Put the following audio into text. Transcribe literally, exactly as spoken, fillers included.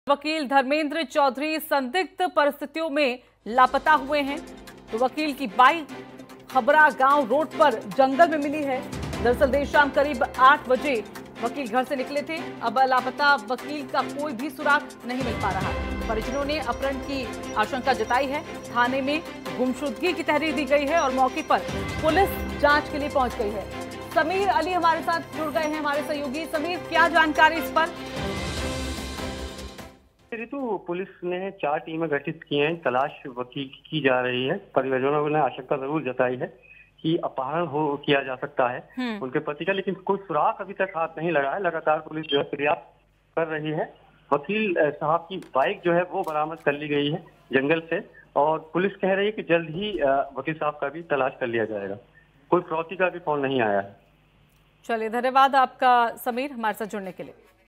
वकील धर्मेंद्र चौधरी संदिग्ध परिस्थितियों में लापता हुए हैं। तो वकील की बाइक खबरा गांव रोड पर जंगल में मिली है। दरअसल देर शाम करीब आठ बजे वकील घर से निकले थे। अब लापता वकील का कोई भी सुराग नहीं मिल पा रहा। परिजनों ने अपहरण की आशंका जताई है। थाने में गुमशुदगी की तहरीर दी गई है और मौके पर पुलिस जांच के लिए पहुंच गई है। समीर अली हमारे साथ जुड़ गए हैं, हमारे सहयोगी। समीर, क्या जानकारी इस पर? ऋतु, पुलिस ने चार टीमें गठित की हैं। तलाश वकील की जा रही है। परिजनों ने आशंका जरूर जताई है कि अपहरण हो किया जा सकता है उनके पति का, लेकिन कोई सुराग अभी तक हाथ नहीं लगा है। लगातार पुलिस जो है प्रयास कर रही है। वकील साहब की बाइक जो है वो बरामद कर ली गई है जंगल से, और पुलिस कह रही है कि जल्द ही वकील साहब का भी तलाश कर लिया जाएगा। कोई फिरौती का भी फोन नहीं आया है। चलिए, धन्यवाद आपका समीर, हमारे साथ जुड़ने के लिए।